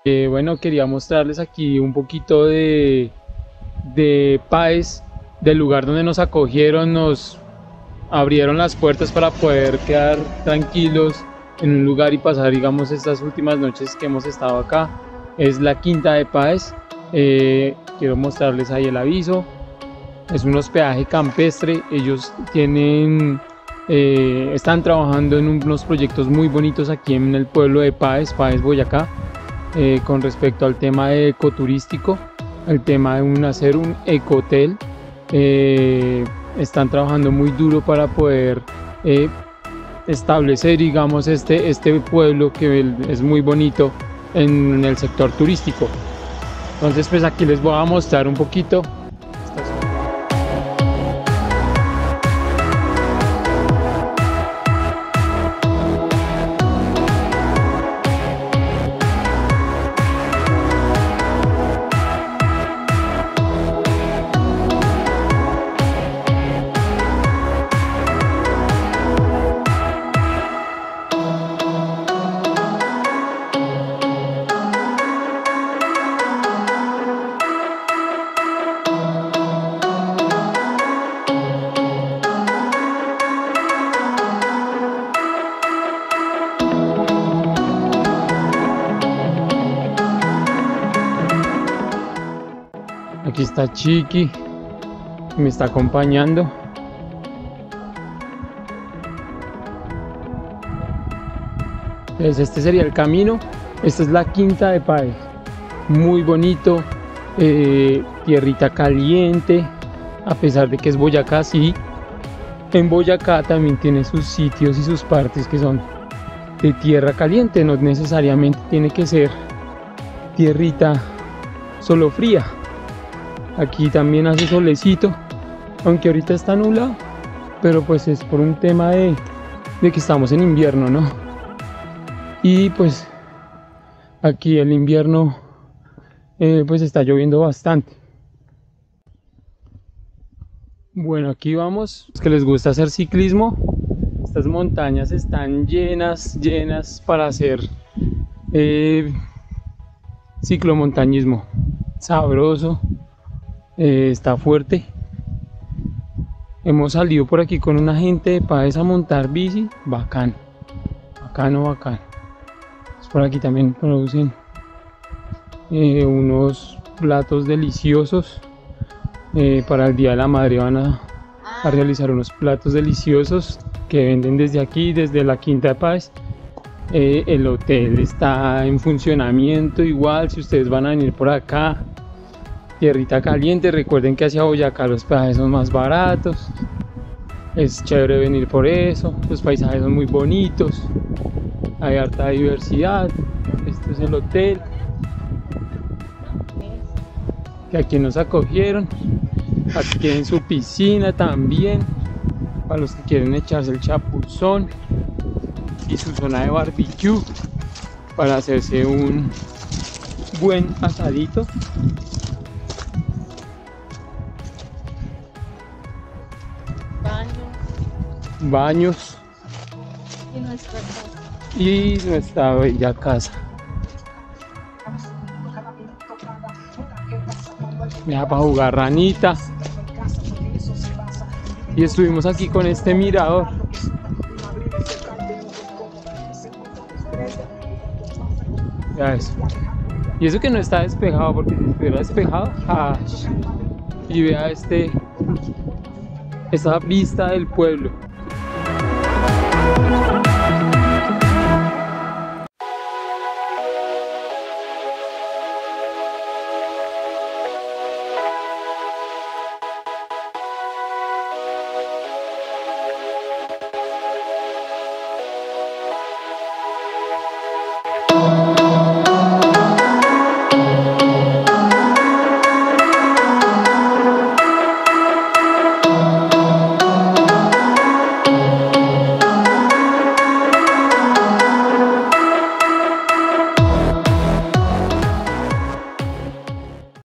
Bueno, quería mostrarles aquí un poquito de Páez, del lugar donde nos acogieron, nos abrieron las puertas para poder quedar tranquilos en un lugar y pasar, digamos, estas últimas noches que hemos estado acá. Es la Quinta de Páez. Quiero mostrarles ahí el aviso. Es un hospedaje campestre. Ellos tienen están trabajando en unos proyectos muy bonitos aquí en el pueblo de Páez, Boyacá, con respecto al tema de ecoturístico, el tema de hacer un ecohotel. Están trabajando muy duro para poder establecer, digamos, este pueblo que es muy bonito en el sector turístico. Entonces, pues aquí les voy a mostrar un poquito. Aquí está Chiqui, me está acompañando. Entonces este sería el camino. Esta es la Quinta de Páez, muy bonito, tierrita caliente, a pesar de que es Boyacá, sí. En Boyacá también tiene sus sitios y sus partes que son de tierra caliente, no necesariamente tiene que ser tierrita solo fría. Aquí también hace solecito, aunque ahorita está nublado, pero pues es por un tema de que estamos en invierno, ¿no? Y pues aquí el invierno pues está lloviendo bastante. Bueno, aquí vamos. Los que les gusta hacer ciclismo, estas montañas están llenas para hacer ciclomontañismo. Sabroso. Está fuerte. Hemos salido por aquí con una gente de Páez a montar bici. Bacán, bacano. Por aquí también producen unos platos deliciosos. Para el Día de la Madre van a realizar unos platos deliciosos que venden desde aquí, desde la Quinta de Páez. El hotel está en funcionamiento igual. Si ustedes van a venir por acá, tierrita caliente, recuerden que hacia Boyacá los peajes son más baratos, es chévere venir por eso, los paisajes son muy bonitos, hay harta diversidad. Este es el hotel que aquí nos acogieron. Aquí tienen su piscina también para los que quieren echarse el chapuzón, y su zona de barbecue para hacerse un buen asadito. Baños y nuestra bella casa. Mira, para jugar ranita. Y estuvimos aquí con este mirador. Ya eso. Y eso que no está despejado, porque si estuviera despejado, y vea esta vista del pueblo.